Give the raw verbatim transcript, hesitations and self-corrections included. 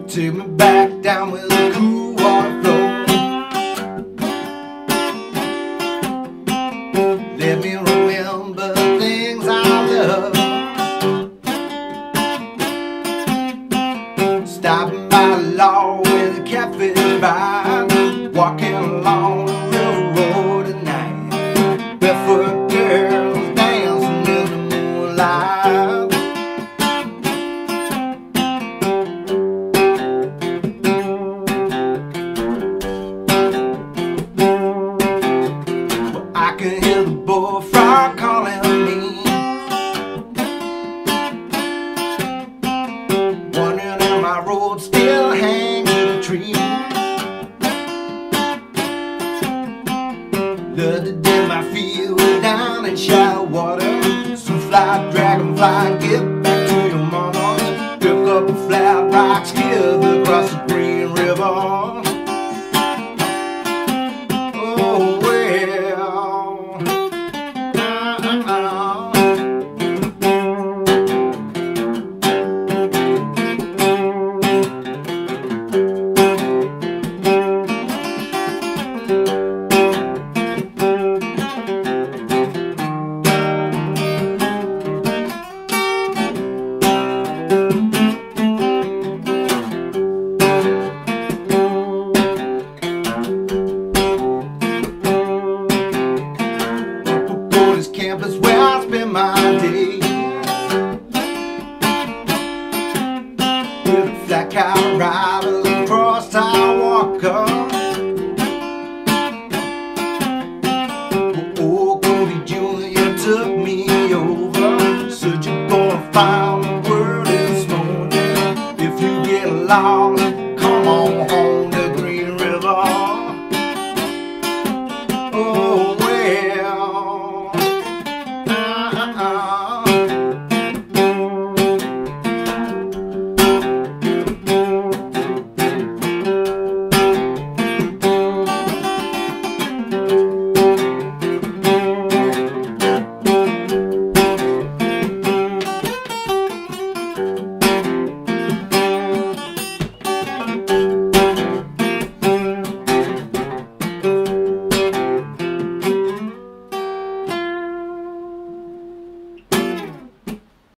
Take me back down with a cool water flow. Let me remember things I love. Stopping by the law with a catfish bar, walking along the railroad at night. Barefoot girls dancing in the moonlight. I can hear the bullfrog calling me, wondering if my rope still hangs in the tree. Love to dip my feet down in shallow water. So fly, dragonfly, get back to your mama. Pick up a flat rock, skill across the green river. Campus where I spend my day, with a flat cow rider across Tower Walker. Oh, Cody Junior took me over, said you're gonna find the world this morning if you get lost.